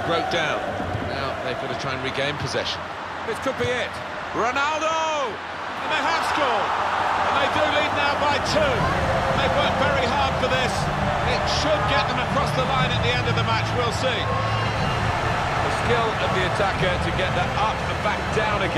broke down. Now they've got to try and regain possession. This could be it. Ronaldo! And they have scored. And they do lead now by 2. They've worked very hard for this. It should get them across the line at the end of the match, we'll see. The skill of the attacker to get that up and back down again.